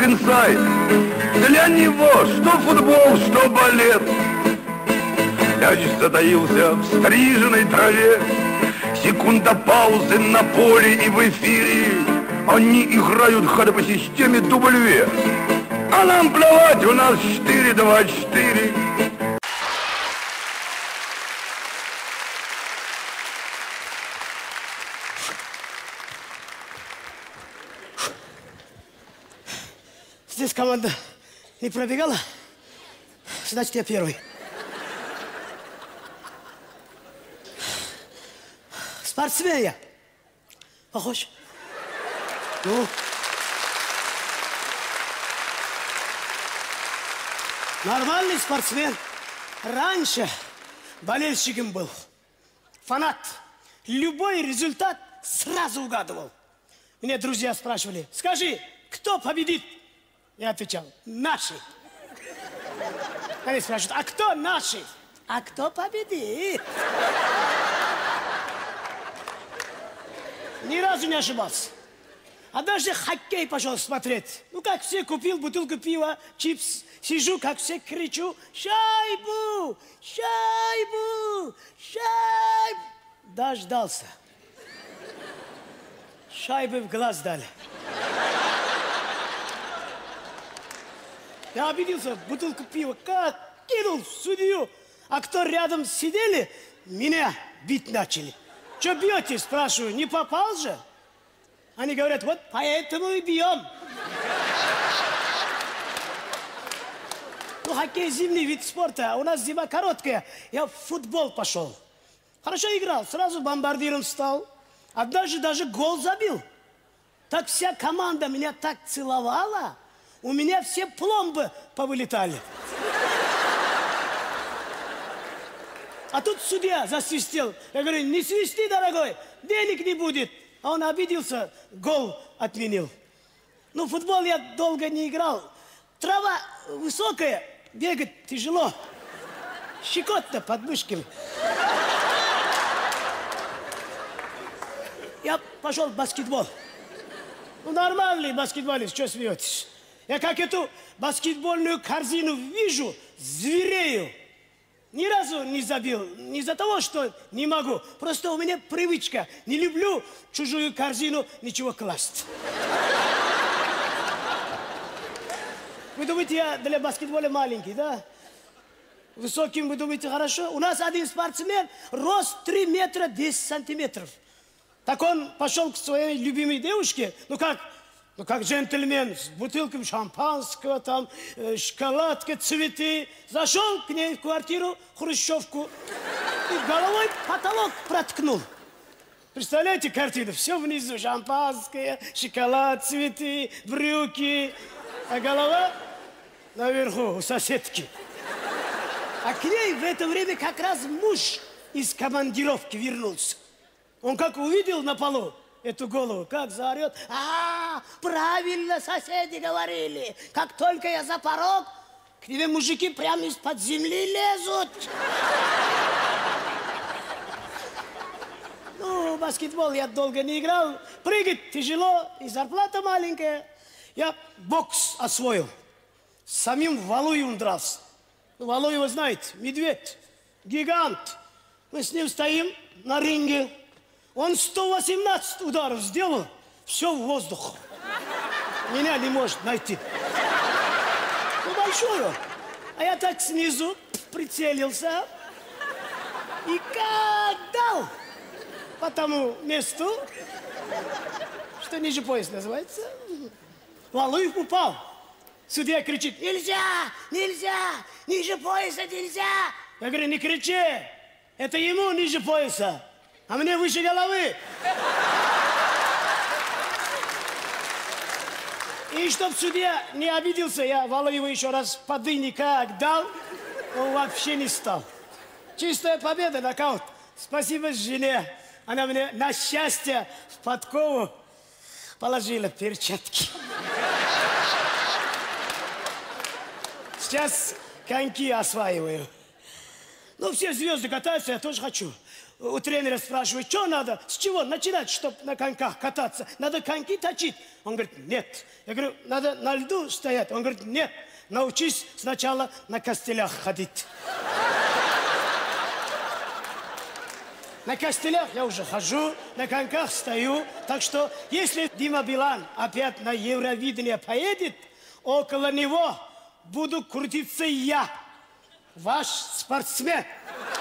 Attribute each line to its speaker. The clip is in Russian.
Speaker 1: инсайд. Для него что футбол, что балет. Мяч затаился в стриженной траве. Секунда паузы на поле и в эфире. Они играют ходы по системе W. А нам плевать, у нас 4-2-4.
Speaker 2: Здесь команда не пробегала, значит, я первый. Спортсмен я. Похож? Ну. Нормальный спортсмен. Раньше болельщиком был. Фанат. Любой результат сразу угадывал. Меня друзья спрашивали: скажи, кто победит? Я отвечал: наши. Они спрашивают: а кто наши? А кто победит? Ни разу не ошибался. А даже хоккей пошел смотреть. Ну, как все, купил бутылку пива, чипс. Сижу, как все, кричу: шайбу! Шайбу! Шайбу! Дождался. Шайбы в глаз дали. Я обиделся, бутылку пива как кинул в судью. А кто рядом сидели, меня бить начали. Что бьете, спрашиваю, не попал же? Они говорят: вот поэтому и бьем. Ну, хоккей зимний вид спорта, а у нас зима короткая. Я в футбол пошел. Хорошо играл, сразу бомбардиром стал. Однажды даже гол забил. Так вся команда меня так целовала, у меня все пломбы повылетали. А тут судья засвистел. Я говорю: не свисти, дорогой, денег не будет. А он обиделся, гол отменил. Ну, в футбол я долго не играл. Трава высокая, бегать тяжело. Щекотно под мышками. Я пошел в баскетбол. Ну, нормальный баскетболист, что смеетесь? Я как эту баскетбольную корзину вижу, зверею. Ни разу не забил. Не из-за того, что не могу. Просто у меня привычка. Не люблю в чужую корзину ничего класть. Вы думаете, я для баскетбола маленький, да? Высоким, вы думаете, хорошо? У нас один спортсмен, рост 3 метра 10 сантиметров. Так он пошел к своей любимой девушке, ну как джентльмен, с бутылкой шампанского, там, шоколадка, цветы. Зашел к ней в квартиру, хрущевку, и головой потолок проткнул. Представляете картину? Все внизу: шампанское, шоколад, цветы, брюки. А голова наверху, у соседки. А к ней в это время как раз муж из командировки вернулся. Он как увидел на полу эту голову, как заорет: а, правильно соседи говорили, как только я за порог, к тебе мужики прямо из-под земли лезут. Ну, баскетбол я долго не играл, прыгать тяжело и зарплата маленькая. Я бокс освоил, с самим Валуевым дрался. Ну, Валуева знаете, медведь, гигант. Мы с ним стоим на ринге. Он 118 ударов сделал, все в воздух. Меня не может найти. Ну, большой он. А я так снизу прицелился. И как дал по тому месту, что ниже пояса называется, Валуев упал. Судья кричит: нельзя, нельзя, ниже пояса нельзя. Я говорю: не кричи, это ему ниже пояса, а мне выше головы. И чтоб судья не обиделся, я Валуеву еще раз по дыне как дал, он вообще не стал. Чистая победа, нокаут. Спасибо жене. Она мне на счастье в подкову положила перчатки. Сейчас коньки осваиваю. Ну, все звезды катаются, я тоже хочу. у тренера спрашиваю, что надо, с чего начинать, чтобы на коньках кататься? Надо коньки точить. Он говорит, нет. Я говорю, надо на льду стоять. Он говорит, нет. Научись сначала на костылях ходить. На костылях я уже хожу, на коньках стою. Так что, если Дима Билан опять на Евровидение поедет, около него буду крутиться я, ваш спортсмен.